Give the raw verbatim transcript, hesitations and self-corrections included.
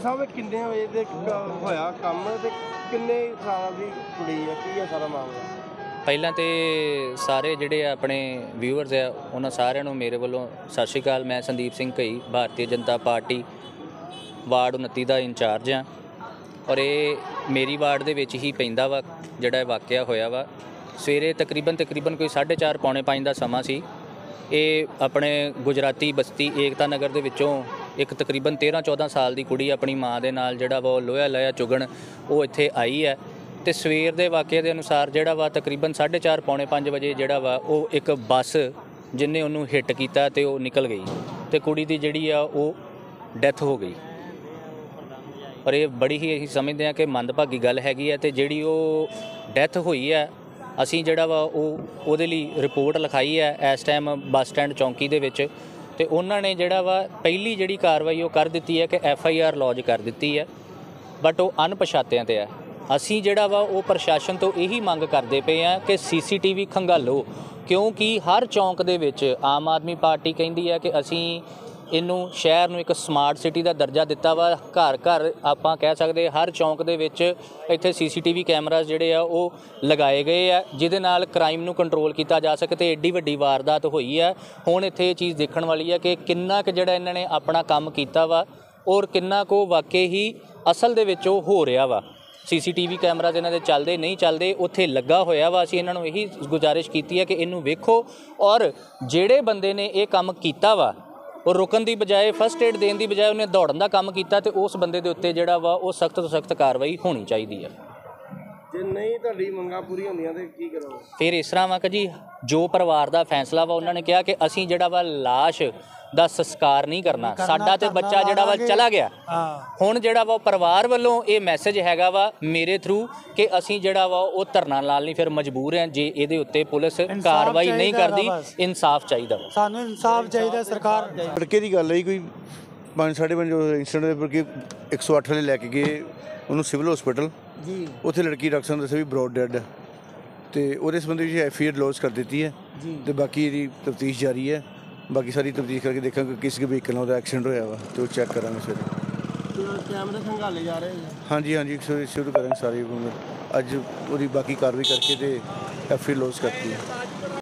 साहब किन्ने बजे ते होया कम ते किन्ने साल दी कुड़ी है की है सारा मामला? ਪਹਿਲਾਂ ਤੇ ਸਾਰੇ ਜਿਹੜੇ ਆਪਣੇ ਵਿਊਅਰਸ ਆ ਉਹਨਾਂ ਸਾਰਿਆਂ ਨੂੰ ਮੇਰੇ ਵੱਲੋਂ ਸਤਿ ਸ਼੍ਰੀ ਅਕਾਲ। ਮੈਂ ਸੰਦੀਪ ਸਿੰਘ ਘਈ, ਭਾਰਤੀ ਜਨਤਾ ਪਾਰਟੀ ਵਾਰਡ ਉਨੱਤੀ ਦਾ ਇੰਚਾਰਜ ਹਾਂ ਔਰ ਇਹ ਮੇਰੀ ਵਾਰਡ ਦੇ ਵਿੱਚ ਹੀ ਪੈਂਦਾ ਵਾ ਜਿਹੜਾ ਇਹ ਵਾਕਿਆ ਹੋਇਆ ਵਾ। ਸਵੇਰੇ ਤਕਰੀਬਨ ਤਕਰੀਬਨ ਕੋਈ ਸਾਢੇ ਚਾਰ ਪੌਣੇ ਪੰਜ ਦਾ ਸਮਾਂ ਸੀ। ਇਹ ਆਪਣੇ ਗੁਜਰਾਤੀ ਬਸਤੀ ਏਕਤਾ ਨਗਰ ਦੇ ਵਿੱਚੋਂ ਇੱਕ ਤਕਰੀਬਨ ਤੇਰ੍ਹਾਂ ਚੌਦ੍ਹਾਂ ਸਾਲ ਦੀ ਕੁੜੀ ਆਪਣੀ ਮਾਂ ਦੇ ਨਾਲ ਜਿਹੜਾ ਵਾ ਉਹ ਲੋਹਾ ਲਾਇਆ ਚੁਗਣ ਉਹ ਇੱਥੇ ਆਈ ਹੈ। ਤੇ ਸਵੇਰ ਦੇ ਵਾਕਿਆ ਦੇ ਅਨੁਸਾਰ ਜਿਹੜਾ ਵਾ ਤਕਰੀਬਨ ਸਾਢੇ ਚਾਰ ਪੌਣੇ ਪੰਜ ਵਜੇ ਜਿਹੜਾ ਵਾ ਉਹ ਇੱਕ ਬੱਸ ਜਿਹਨੇ ਉਹਨੂੰ ਹਿੱਟ ਕੀਤਾ ਤੇ ਉਹ ਨਿਕਲ ਗਈ ਤੇ ਕੁੜੀ ਦੀ ਜਿਹੜੀ ਆ ਉਹ ਡੈਥ ਹੋ ਗਈ। ਔਰ ਇਹ ਬੜੀ ਹੀ ਅਸੀਂ ਸਮਝਦੇ ਹਾਂ ਕਿ ਮੰਦਭਾਗੀ ਗੱਲ ਹੈਗੀ ਹੈ। ਤੇ ਜਿਹੜੀ ਉਹ ਡੈਥ ਹੋਈ ਹੈ ਅਸੀਂ ਜਿਹੜਾ ਵਾ ਉਹ ਉਹਦੇ ਲਈ ਰਿਪੋਰਟ ਲਿਖਾਈ ਹੈ ਇਸ ਟਾਈਮ ਬੱਸ ਸਟੈਂਡ ਚੌਂਕੀ ਦੇ ਵਿੱਚ। ਤੇ ਉਹਨਾਂ ਨੇ ਜਿਹੜਾ ਵਾ ਪਹਿਲੀ ਜਿਹੜੀ ਕਾਰਵਾਈ ਉਹ ਕਰ ਦਿੱਤੀ ਹੈ ਕਿ ਐਫ ਆਈ ਆਰ ਲੌਜ ਕਰ ਦਿੱਤੀ ਹੈ, ਬਟ ਉਹ ਅਣਪਛਾਤਿਆਂ 'ਤੇ ਹੈ। ਅਸੀਂ ਜਿਹੜਾ ਵਾ ਉਹ ਪ੍ਰਸ਼ਾਸਨ ਤੋਂ ਇਹੀ ਮੰਗ ਕਰਦੇ ਪਏ ਹਾਂ ਕਿ ਸੀ ਸੀ ਟੀ ਵੀ ਖੰਗਾਲੋ, ਕਿਉਂਕਿ ਹਰ ਚੌਂਕ ਦੇ ਵਿੱਚ ਆਮ ਆਦਮੀ ਪਾਰਟੀ ਕਹਿੰਦੀ ਹੈ ਕਿ ਅਸੀਂ ਇਹਨੂੰ ਸ਼ਹਿਰ ਨੂੰ ਇੱਕ ਸਮਾਰਟ ਸਿਟੀ ਦਾ ਦਰਜਾ ਦਿੱਤਾ ਵਾ। ਘਰ ਘਰ ਆਪਾਂ ਕਹਿ ਸਕਦੇ ਹਰ ਚੌਂਕ ਦੇ ਵਿੱਚ ਇੱਥੇ ਸੀ ਸੀ ਟੀ ਵੀ ਕੈਮਰਾਜ਼ ਜਿਹੜੇ ਆ ਉਹ ਲਗਾਏ ਗਏ ਆ ਜਿਹਦੇ ਨਾਲ ਕ੍ਰਾਈਮ ਨੂੰ ਕੰਟਰੋਲ ਕੀਤਾ ਜਾ ਸਕੇ। ਤੇ ਐਡੀ ਵੱਡੀ ਵਾਰਦਾਤ ਹੋਈ ਹੈ। ਹੁਣ ਇੱਥੇ ਇਹ ਚੀਜ਼ ਦੇਖਣ ਵਾਲੀ ਹੈ ਕਿ ਕਿੰਨਾ ਕੁ ਜਿਹੜਾ ਇਹਨਾਂ ਨੇ ਆਪਣਾ ਕੰਮ ਕੀਤਾ ਵਾ ਔਰ ਕਿੰਨਾ ਕੁ ਵਾਕਈ ਹੀ ਅਸਲ ਦੇ ਵਿੱਚ ਉਹ ਹੋ ਰਿਹਾ ਵਾ। ਸੀ ਸੀ ਟੀ ਵੀ ਕੈਮਰਾਜ਼ ਇਹਨਾਂ ਦੇ ਚੱਲਦੇ ਨਹੀਂ ਚੱਲਦੇ, ਉੱਥੇ ਲੱਗਾ ਹੋਇਆ ਵਾ। ਅਸੀਂ ਇਹਨਾਂ ਨੂੰ ਇਹੀ ਗੁਜ਼ਾਰਿਸ਼ ਕੀਤੀ ਹੈ ਕਿ ਇਹਨੂੰ ਵੇਖੋ ਔਰ ਜਿਹੜੇ ਬੰਦੇ ਨੇ ਇਹ ਕੰਮ ਕੀਤਾ ਵਾ ਉਹ ਰੁਕਣ ਦੀ ਬਜਾਏ ਫਸਟ ਏਡ ਦੇਣ ਦੀ ਬਜਾਏ ਉਹਨੇ ਦੌੜਨ ਦਾ ਕੰਮ ਕੀਤਾ ਤੇ ਉਸ ਬੰਦੇ ਦੇ ਉੱਤੇ ਜਿਹੜਾ ਵਾ ਉਹ ਸਖਤ ਤੋਂ ਸਖਤ ਕਾਰਵਾਈ ਹੋਣੀ ਚਾਹੀਦੀ ਹੈ। ਜੇ ਨਹੀਂ ਤੁਹਾਡੀ ਮੰਗਾਂ ਪੂਰੀ ਹੁੰਦੀਆਂ ਤੇ ਕੀ ਕਰੋਗੇ? ਫਿਰ ਇਸ ਤਰ੍ਹਾਂ ਵਾ ਕਿ ਜੀ ਜੋ ਪਰਿਵਾਰ ਦਾ ਫੈਸਲਾ ਵਾ ਉਹਨਾਂ ਨੇ ਕਿਹਾ ਕਿ ਅਸੀਂ ਜਿਹੜਾ ਵਾ ਲਾਸ਼ ਦਾ ਸੰਸਕਾਰ ਨਹੀਂ ਕਰਨਾ, ਸਾਡਾ ਤੇ ਬੱਚਾ ਜਿਹੜਾ ਵਾ ਚਲਾ ਗਿਆ। ਹੁਣ ਜਿਹੜਾ ਵਾ ਪਰਿਵਾਰ ਵੱਲੋਂ ਇਹ ਮੈਸੇਜ ਹੈਗਾ ਵਾ ਮੇਰੇ ਥਰੂ ਕਿ ਅਸੀਂ ਜਿਹੜਾ ਵਾ ਉਹ ਧਰਨਾ ਲਾਲ ਨਹੀਂ ਫਿਰ ਮਜਬੂਰ ਹਾਂ ਜੇ ਇਹਦੇ ਉੱਤੇ ਪੁਲਿਸ ਕਾਰਵਾਈ ਨਹੀਂ ਕਰਦੀ। ਇਨਸਾਫ ਚਾਹੀਦਾ ਵਾ ਸਾਨੂੰ, ਇਨਸਾਫ ਚਾਹੀਦਾ ਸਰਕਾਰ। ਲੜਕੇ ਦੀ ਗੱਲ ਹੈ ਕੋਈ ਪੰਜ ਸਾਢੇ ਪੰਜ ਇੰਸੀਡੈਂਟ ਦੇ ਬਲਕਿ ਇੱਕ ਸੌ ਅੱਠ ਵਾਲੇ ਲੈ ਕੇ ਗਏ ਉਹਨੂੰ ਸਿਵਲ ਹਸਪੀਟਲ ਜੀ। ਉੱਥੇ ਲੜਕੀ ਡਾਕਟਰ ਸਾਹਿਬ ਦੱਸਿਆ ਵੀ ਬਰੋਡ ਡੈਡ ਤੇ ਉਹਦੇ ਸੰਬੰਧੀ ਵਿੱਚ ਐਫ ਆਈ ਆਰ ਲੌਜ ਕਰ ਦਿੱਤੀ ਹੈ ਤੇ ਬਾਕੀ ਇਹਦੀ ਤਫਤੀਸ਼ ਜਾਰੀ ਹੈ। ਬਾਕੀ ਸਾਰੀ ਤਬਦੀਲ ਕਰਕੇ ਦੇਖਾਂਗੇ ਕਿਸ ਵਹੀਕਲ ਨਾਲ ਉਹਦਾ ਐਕਸੀਡੈਂਟ ਹੋਇਆ ਵਾ ਤੇ ਉਹ ਚੈੱਕ ਕਰਾਂਗੇ ਸਵੇਰੇ। ਕੈਮਰੇ ਖੰਗਾਲੇ ਜਾ ਰਹੇ ਹਾਂਜੀ ਹਾਂਜੀ ਸ਼ੁਰੂ ਕਰਾਂਗੇ ਸਾਰੇ ਅੱਜ ਉਹਦੀ ਬਾਕੀ ਕਾਰਵਾਈ ਕਰਕੇ ਤੇ ਐਫ ਆਈ ਆਰ ਲੌਜ ਕਰਤੀ ਹੈ।